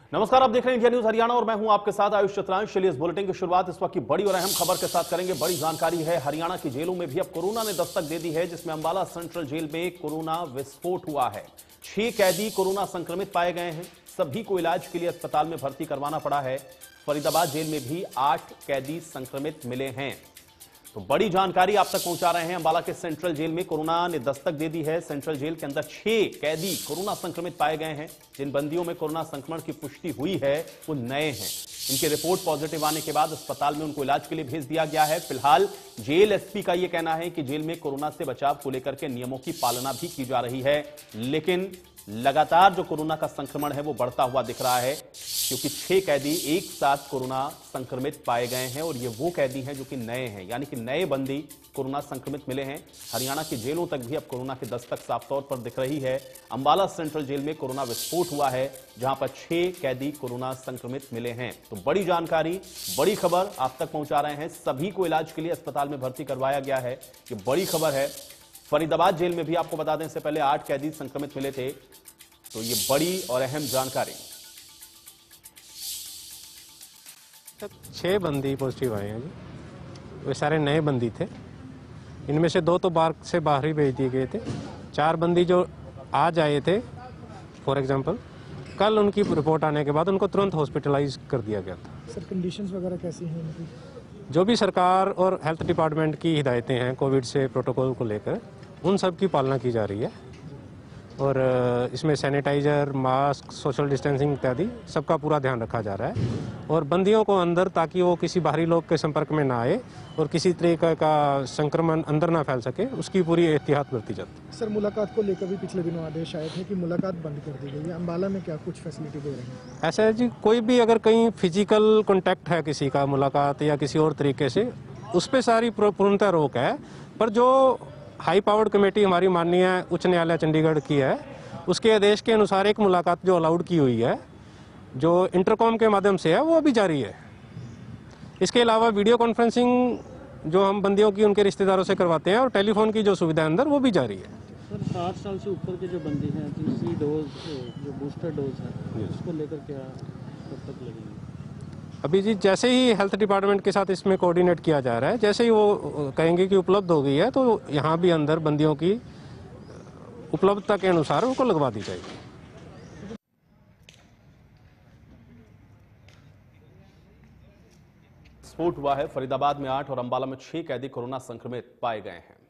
नमस्कार, आप देख रहे हैं इंडिया न्यूज हरियाणा और मैं हूं आपके साथ आयुष चित्रांश। चलिए इस बुलेटिन की शुरुआत इस वक्त की बड़ी और अहम खबर के साथ करेंगे। बड़ी जानकारी है, हरियाणा की जेलों में भी अब कोरोना ने दस्तक दे दी है, जिसमें अंबाला सेंट्रल जेल में कोरोना विस्फोट हुआ है। 6 कैदी कोरोना संक्रमित पाए गए हैं। सभी को इलाज के लिए अस्पताल में भर्ती करवाना पड़ा है। फरीदाबाद जेल में भी 8 कैदी संक्रमित मिले हैं। तो बड़ी जानकारी आप तक पहुंचा रहे हैं। अंबाला के सेंट्रल जेल में कोरोना ने दस्तक दे दी है। सेंट्रल जेल के अंदर 6 कैदी कोरोना संक्रमित पाए गए हैं। जिन बंदियों में कोरोना संक्रमण की पुष्टि हुई है वो नए हैं। इनकी रिपोर्ट पॉजिटिव आने के बाद अस्पताल में उनको इलाज के लिए भेज दिया गया है। फिलहाल जेल एसपी का यह कहना है कि जेल में कोरोना से बचाव को लेकर के नियमों की पालना भी की जा रही है, लेकिन लगातार जो कोरोना का संक्रमण है वो बढ़ता हुआ दिख रहा है, क्योंकि 6 कैदी एक साथ कोरोना संक्रमित पाए गए हैं और ये वो कैदी हैं जो कि नए हैं, यानी कि नए बंदी कोरोना संक्रमित मिले हैं। हरियाणा की जेलों तक भी अब कोरोना की दस्तक साफ तौर पर दिख रही है। अंबाला सेंट्रल जेल में कोरोना विस्फोट हुआ है, जहां पर 6 कैदी कोरोना संक्रमित मिले हैं। तो बड़ी जानकारी, बड़ी खबर आप तक पहुंचा रहे हैं। सभी को इलाज के लिए अस्पताल में भर्ती करवाया गया है। ये बड़ी खबर है। फरीदाबाद जेल में भी आपको बता दें, इससे पहले 8 कैदी संक्रमित मिले थे। तो ये बड़ी और अहम जानकारी। 6 बंदी पॉजिटिव आए हैं जी। वे सारे नए बंदी थे। इनमें से 2 तो बाहर से बाहर ही भेज दिए गए थे। 4 बंदी जो आज आए थे, फॉर एग्जांपल, कल उनकी रिपोर्ट आने के बाद उनको तुरंत हॉस्पिटलाइज कर दिया गया था। सर, कंडीशंस वगैरह कैसी हैं उनकी? जो भी सरकार और हेल्थ डिपार्टमेंट की हिदायतें हैं कोविड से प्रोटोकॉल को लेकर, उन सब की पालना की जा रही है। और इसमें सैनिटाइजर, मास्क, सोशल डिस्टेंसिंग इत्यादि सबका पूरा ध्यान रखा जा रहा है। और बंदियों को अंदर, ताकि वो किसी बाहरी लोग के संपर्क में ना आए और किसी तरीके का संक्रमण अंदर ना फैल सके, उसकी पूरी एहतियात बरती जाती है। सर, मुलाकात को लेकर भी पिछले दिनों आदेश आए थे कि मुलाकात बंद कर दी गई है। अंबाला में क्या कुछ फैसिलिटी दे रहे हैं? ऐसा है जी, कोई भी अगर कहीं फिजिकल कॉन्टैक्ट है किसी का, मुलाकात या किसी और तरीके से, उस पर सारी पूर्णतः रोक है। पर जो हाई पावर्ड कमेटी हमारी माननीय उच्च न्यायालय चंडीगढ़ की है, उसके आदेश के अनुसार एक मुलाकात जो अलाउड की हुई है, जो इंटरकॉम के माध्यम से है, वो अभी जारी है। इसके अलावा वीडियो कॉन्फ्रेंसिंग जो हम बंदियों की उनके रिश्तेदारों से करवाते हैं, और टेलीफोन की जो सुविधा है अंदर, वो भी जारी है। सर, 60 साल से ऊपर के जो बंदी हैं, तीसरी डोज जो बूस्टर डोज है, उसको लेकर क्या कब तक लगेगी? अभी जी, जैसे ही हेल्थ डिपार्टमेंट के साथ इसमें कोऑर्डिनेट किया जा रहा है, जैसे ही वो कहेंगे कि उपलब्ध हो गई है, तो यहाँ भी अंदर बंदियों की उपलब्धता के अनुसार उनको लगवा दी जाएगी। विस्फोट हुआ है। फरीदाबाद में 8 और अंबाला में 6 कैदी कोरोना संक्रमित पाए गए हैं।